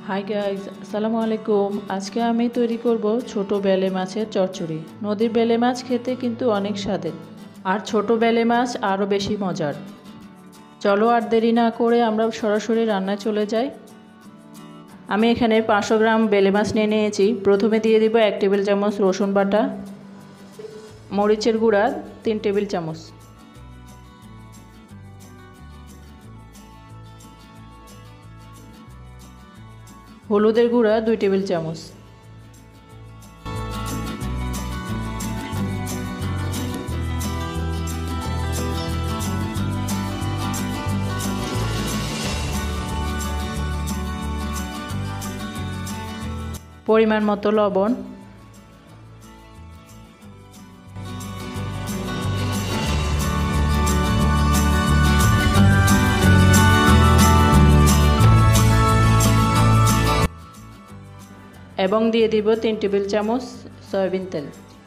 Hi guys, আসসালামু আলাইকুম। আজকে আমি তৈরি করব ছোট বেলে মাছের চচ্চড়ি। নদীর বেলে মাছ খেতে কিন্তু অনেক স্বাদের, আর ছোট বেলে মাছ আরও বেশি মজার। চলো আর দেরি না করে আমরা সরাসরি রান্নায় চলে যাই। আমি এখানে 500 গ্রাম বেলে মাছ নিয়ে নিয়েছি। প্রথমে দিয়ে দিব 1 টেবিল চামচ রসুন বাটা, মরিচের গুঁড়া 3 টেবিল চামচ, হলুদের গুঁড়া 2 টেবিল চামচ, পরিমাণ মতো লবণ, এবং দিয়ে দিব 3 টেবিল চামচ সয়াবিন তেল।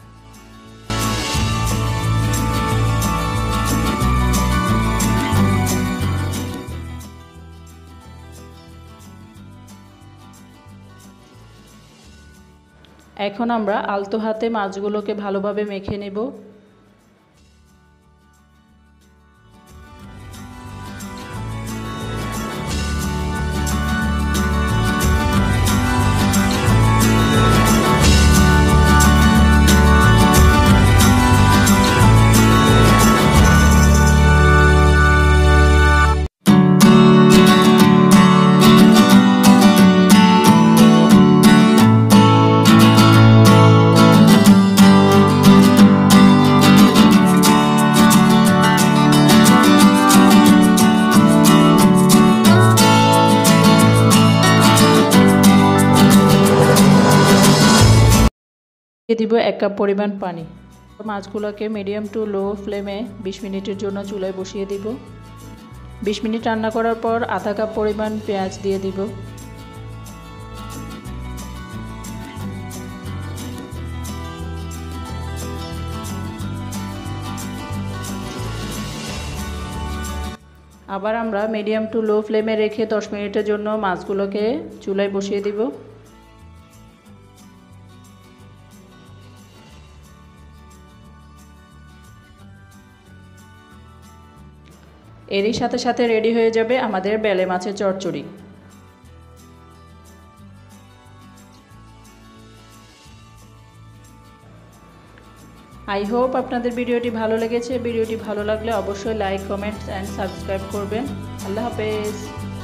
এখন আমরা আলতো হাতে মাছগুলোকে ভালোভাবে মেখে নেব। দিয়ে দিব 1 কাপ পরিমাণ পানি। মাছগুলোকে মিডিয়াম টু লো ফ্লেমে 20 মিনিটের জন্য চুলায় বসিয়ে দিব। 20 মিনিট রান্না করার পর আধা কাপ পরিমাণ পেঁয়াজ দিয়ে দিব। আবার আমরা মিডিয়াম টু লো ফ্লেমে রেখে 10 মিনিটের জন্য মাছগুলোকে চুলায় বসিয়ে দিব। এরই সাথে সাথে রেডি হয়ে যাবে আমাদের বেলে মাছের চচ্চড়ি। আই হোপ আপনাদের ভিডিওটি ভালো লেগেছে। ভিডিওটি ভালো লাগলে অবশ্যই লাইক, কমেন্ট অ্যান্ড সাবস্ক্রাইব করবেন। আল্লাহ হাফেজ।